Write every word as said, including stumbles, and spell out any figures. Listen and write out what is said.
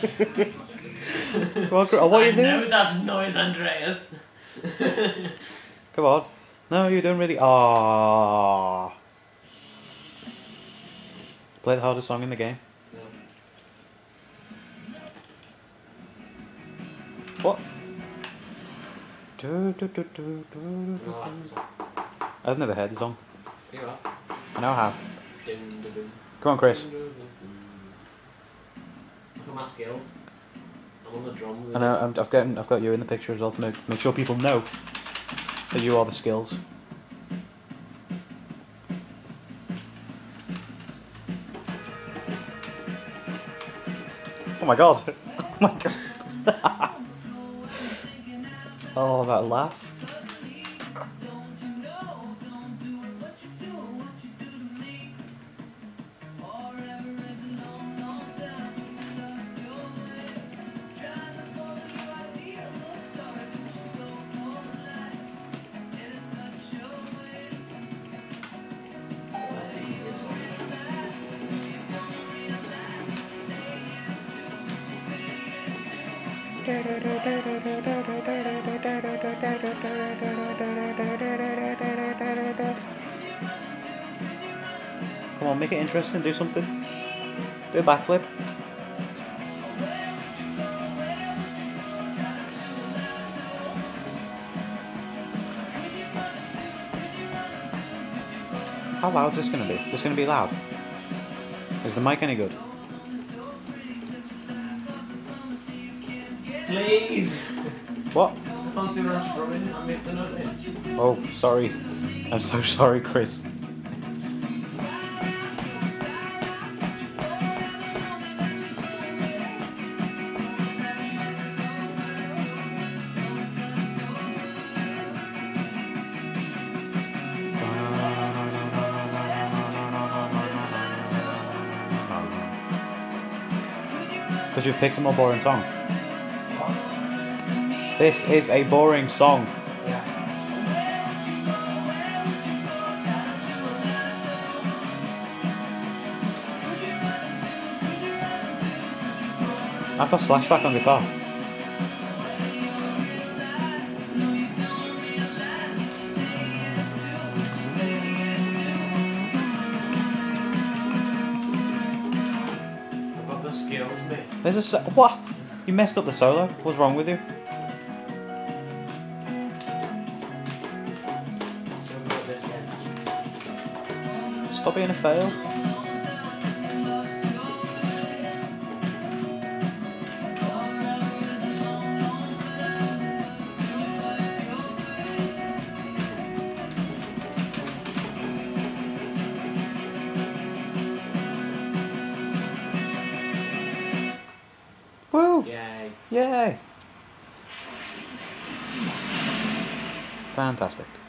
Come on, Chris. Oh, what are you doing? I know that noise, Andreas. Come on. No, you're doing really... Aww. Play the hardest song in the game. No. What? Do, do, do, do, do, No, do. I like the song. I've never heard the song. You are. I know I have. Dun, dun, dun. Come on, Chris. Dun, dun, dun, dun. Look at my skills. I'm on the drums. I know. I'm, I've got I've got you in the picture as well to make make sure people know that you are the skills. Oh my god! Oh my god! Oh, that laugh. Come on, make it interesting, do something. Do a backflip. How loud is this going to be? Is this going to be loud? Is the mic any good? Please! What? I can't see where I'm strumming. I missed a note in. Oh, sorry. I'm so sorry, Chris. Because you've picked a more boring song. This is a boring song. Yeah. I've got Slashback on guitar. I've got the skills, mate. There's a so what? You messed up the solo. What's wrong with you? So good at this one. Stop being a fail. Woo! Yay. Yay! Fantastic.